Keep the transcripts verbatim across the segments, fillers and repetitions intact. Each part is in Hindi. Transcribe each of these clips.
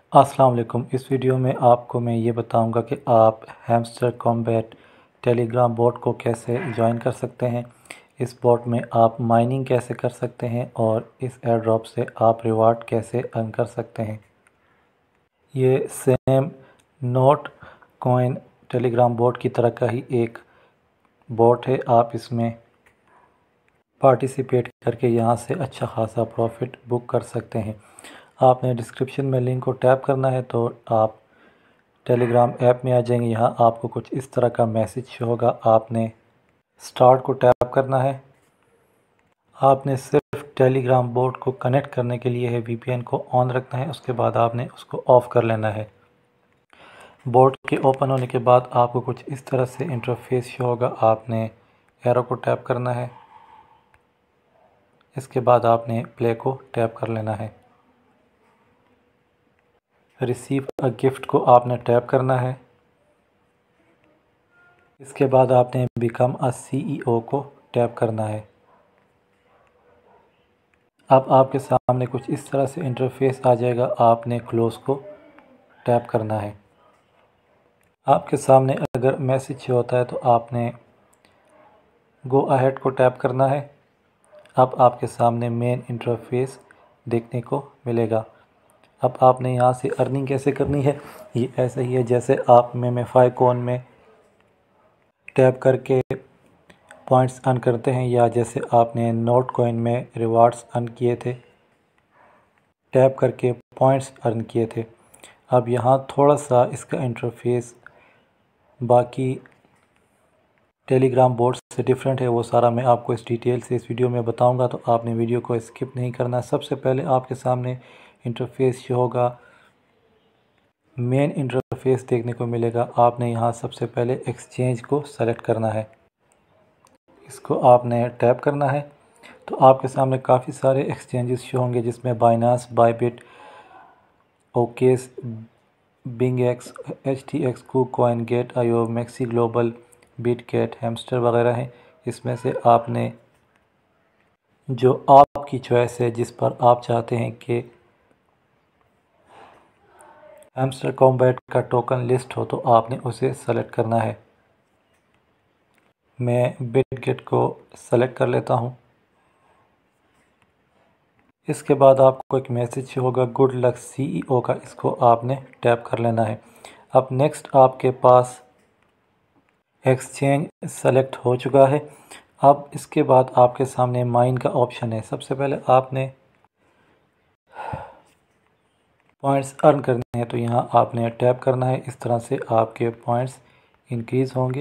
अस्सलाम वालेकुम। इस वीडियो में आपको मैं ये बताऊंगा कि आप हैमस्टर कॉम्बैट टेलीग्राम बोट को कैसे ज्वाइन कर सकते हैं। इस बोट में आप माइनिंग कैसे कर सकते हैं और इस एयर ड्रॉप से आप रिवार्ड कैसे अर्न कर सकते हैं। ये same Notcoin Telegram bot की तरह का ही एक बोट है। आप इसमें पार्टिसिपेट करके यहाँ से अच्छा खासा प्रॉफिट बुक कर सकते हैं। आपने डिस्क्रिप्शन में लिंक को टैप करना है तो आप टेलीग्राम ऐप में आ जाएंगे। यहाँ आपको कुछ इस तरह का मैसेज शो होगा। आपने स्टार्ट को टैप करना है। आपने सिर्फ टेलीग्राम बोट को कनेक्ट करने के लिए है वीपीएन को ऑन रखना है, उसके बाद आपने उसको ऑफ़ कर लेना है। बोट के ओपन होने के बाद आपको कुछ इस तरह से इंटरफेस शो होगा। आपने एरो को टैप करना है, इसके बाद आपने प्ले को टैप कर लेना है। रिसीव अ गिफ्ट को आपने टैप करना है, इसके बाद आपने बिकम अ सीईओ को टैप करना है। अब आपके सामने कुछ इस तरह से इंटरफेस आ जाएगा। आपने क्लोज को टैप करना है। आपके सामने अगर मैसेज होता है तो आपने गो अहेड को टैप करना है। अब आपके सामने मेन इंटरफेस देखने को मिलेगा। अब आपने यहाँ से अर्निंग कैसे करनी है, ये ऐसे ही है जैसे आप मेमेफाई कॉइन में टैप करके पॉइंट्स अर्न करते हैं, या जैसे आपने नोट कॉइन में रिवार्ड्स अर्न किए थे, टैप करके पॉइंट्स अर्न किए थे। अब यहाँ थोड़ा सा इसका इंटरफेस बाकी टेलीग्राम बोट से डिफरेंट है। वो सारा मैं आपको इस डिटेल से इस वीडियो में बताऊंगा, तो आपने वीडियो को स्किप नहीं करना। सबसे पहले आपके सामने इंटरफेस शो होगा, मेन इंटरफेस देखने को मिलेगा। आपने यहाँ सबसे पहले एक्सचेंज को सेलेक्ट करना है, इसको आपने टैप करना है। तो आपके सामने काफ़ी सारे एक्सचेंजेस शो होंगे, जिसमें Binance, Bybit, OKX, BingX, H T X, KuCoin, gate IO, MEXC global, Bitget, Hamster वगैरह हैं। इसमें से आपने जो आपकी चॉइस है, जिस पर आप चाहते हैं कि हैमस्टर कॉम्बैट का टोकन लिस्ट हो, तो आपने उसे सेलेक्ट करना है। मैं बिटगेट को सेलेक्ट कर लेता हूं। इसके बाद आपको एक मैसेज होगा गुड लक सीईओ का, इसको आपने टैप कर लेना है। अब नेक्स्ट आपके पास एक्सचेंज सेलेक्ट हो चुका है। अब इसके बाद आपके सामने माइन का ऑप्शन है। सबसे पहले आपने पॉइंट्स अर्न करने हैं, तो यहाँ आपने टैप करना है। इस तरह से आपके पॉइंट्स इंक्रीज़ होंगे।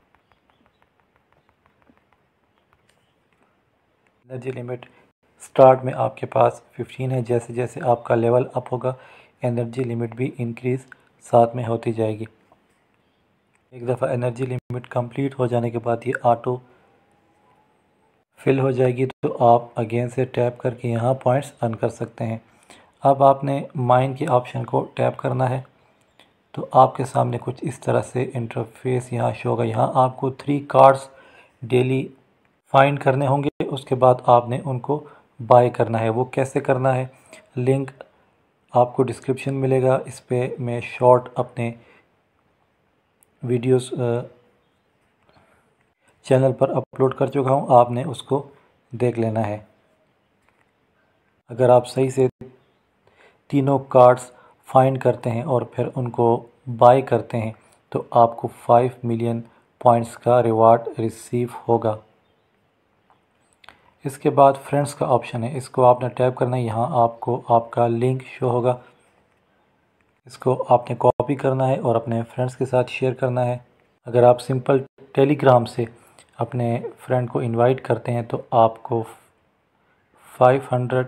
एनर्जी लिमिट स्टार्ट में आपके पास पंद्रह है। जैसे जैसे आपका लेवल अप होगा, एनर्जी लिमिट भी इंक्रीज़ साथ में होती जाएगी। एक दफ़ा एनर्जी लिमिट कंप्लीट हो जाने के बाद ये ऑटो फिल हो जाएगी, तो आप अगेन से टैप करके यहाँ पॉइंट्स अर्न कर सकते हैं। अब आपने माइन के ऑप्शन को टैप करना है, तो आपके सामने कुछ इस तरह से इंटरफेस यहाँ शो होगा। यहाँ आपको थ्री कार्ड्स डेली फाइंड करने होंगे, उसके बाद आपने उनको बाय करना है। वो कैसे करना है, लिंक आपको डिस्क्रिप्शन मिलेगा। इस पर मैं शॉर्ट अपने वीडियोस चैनल पर अपलोड कर चुका हूँ, आपने उसको देख लेना है। अगर आप सही से तीनों कार्ड्स फाइंड करते हैं और फिर उनको बाय करते हैं, तो आपको फाइव मिलियन पॉइंट्स का रिवार्ड रिसीव होगा। इसके बाद फ्रेंड्स का ऑप्शन है, इसको आपने टैप करना है। यहाँ आपको आपका लिंक शो होगा, इसको आपने कॉपी करना है और अपने फ्रेंड्स के साथ शेयर करना है। अगर आप सिंपल टेलीग्राम से अपने फ्रेंड को इनवाइट करते हैं, तो आपको फाइव हंड्रेड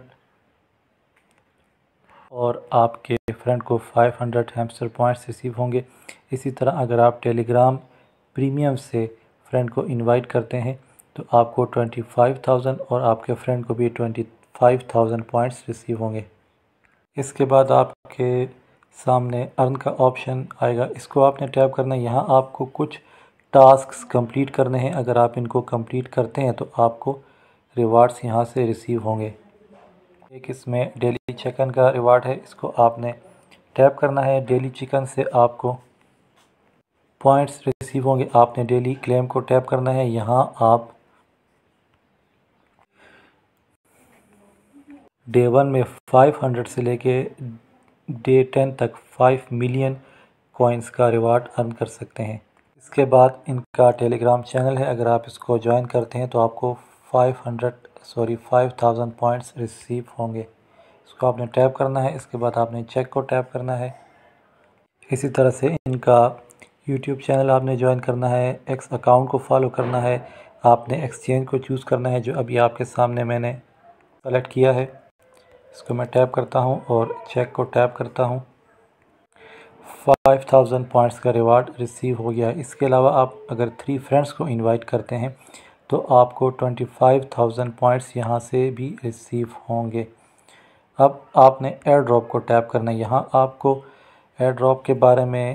और आपके फ्रेंड को five hundred Hamster points receive होंगे। इसी तरह अगर आप टेलीग्राम प्रीमियम से फ्रेंड को इनवाइट करते हैं, तो आपको ट्वेंटी फाइव थाउजेंड और आपके फ्रेंड को भी twenty five thousand points receive होंगे। इसके बाद आपके सामने अर्न का ऑप्शन आएगा, इसको आपने टैप करना है। यहाँ आपको कुछ टास्क्स कंप्लीट करने हैं। अगर आप इनको कंप्लीट करते हैं, तो आपको रिवार्ड्स यहाँ से रिसीव होंगे। एक इसमें डेली चेक इन का रिवार्ड है, इसको आपने टैप करना है। डेली चिकन से आपको पॉइंट्स रिसीव होंगे। आपने डेली क्लेम को टैप करना है। यहाँ आप डे वन में पाँच सौ से लेके डे टेन तक पाँच मिलियन कॉइन्स का रिवार्ड अर्न कर सकते हैं। इसके बाद इनका टेलीग्राम चैनल है, अगर आप इसको ज्वाइन करते हैं तो आपको पाँच सौ सॉरी पाँच हज़ार पॉइंट्स रिसीव होंगे। इसको आपने टैप करना है। इसके बाद आपने चेक को टैप करना है। इसी तरह से इनका यूट्यूब चैनल आपने ज्वाइन करना है। एक्स अकाउंट को फॉलो करना है। आपने एक्सचेंज को चूज़ करना है जो अभी आपके सामने मैंने सेलेक्ट किया है। इसको मैं टैप करता हूं और चेक को टैप करता हूं। पाँच हज़ार पॉइंट्स का रिवार्ड रिसीव हो गया है। इसके अलावा आप अगर थ्री फ्रेंड्स को इनवाइट करते हैं तो आपको पच्चीस हज़ार पॉइंट्स यहां से भी रिसीव होंगे। अब आपने एयर ड्रॉप को टैप करना है। यहाँ आपको एयर ड्रॉप के बारे में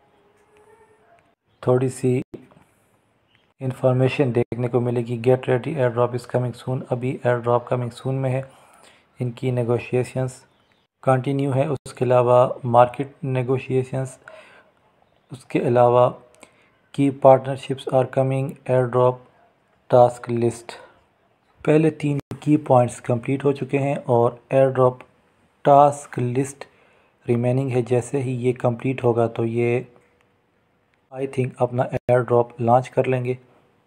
थोड़ी सी इंफॉर्मेशन देखने को मिलेगी। Get ready, airdrop is coming soon. अभी एयर ड्रॉप कमिंग सून में है। इनकी नेगोशिएशंस कंटिन्यू है। उसके अलावा मार्केट नेगोशिएशंस, उसके अलावा की partnerships are coming, airdrop task list. पहले तीन की पॉइंट्स कंप्लीट हो चुके हैं और airdrop task list remaining है। जैसे ही ये कंप्लीट होगा तो ये आई थिंक अपना एयर ड्रॉप लॉन्च कर लेंगे।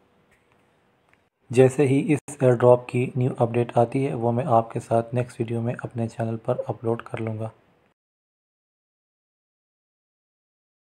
जैसे ही इस एयर ड्रॉप की न्यू अपडेट आती है वो मैं आपके साथ नेक्स्ट वीडियो में अपने चैनल पर अपलोड कर लूँगा।